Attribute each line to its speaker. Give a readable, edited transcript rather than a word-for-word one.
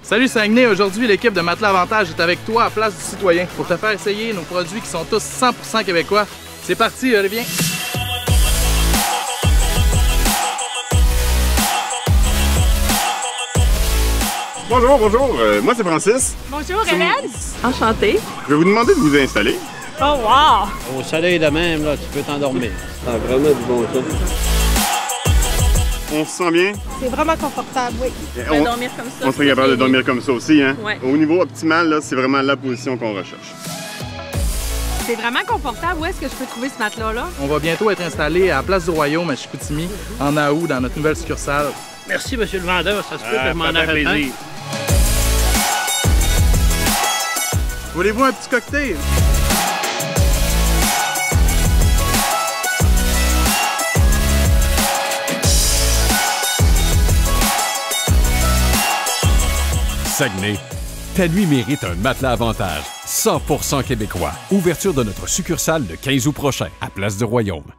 Speaker 1: Salut Saguenay, aujourd'hui l'équipe de Matelas Avantage est avec toi à Place du Citoyen pour te faire essayer nos produits qui sont tous 100% québécois. C'est parti, allez viens!
Speaker 2: Bonjour, moi c'est Francis.
Speaker 3: Bonjour Hélène. Enchantée.
Speaker 2: Je vais vous demander de vous installer.
Speaker 3: Oh wow!
Speaker 4: Au soleil de même, là, tu peux t'endormir.
Speaker 5: Ça a vraiment du bon sens.
Speaker 2: On se sent bien?
Speaker 3: C'est vraiment confortable, oui.
Speaker 2: On
Speaker 3: dormir comme ça.
Speaker 2: On serait capable de dormir comme ça aussi, hein?
Speaker 3: Ouais.
Speaker 2: Au niveau optimal, là, c'est vraiment la position qu'on recherche.
Speaker 3: C'est vraiment confortable. Où est-ce que je peux trouver ce matelas-là?
Speaker 1: On va bientôt être installé à Place du Royaume à Chicoutimi, en août, dans notre nouvelle succursale.
Speaker 4: Merci, monsieur le vendeur. Ça se peut que je m'en
Speaker 2: ça fait
Speaker 4: arrête un.
Speaker 2: plaisir.
Speaker 1: Voulez-vous un petit cocktail?
Speaker 6: Saguenay, ta nuit mérite un matelas Avantage. 100% québécois. Ouverture de notre succursale le 15 août prochain, à Place du Royaume.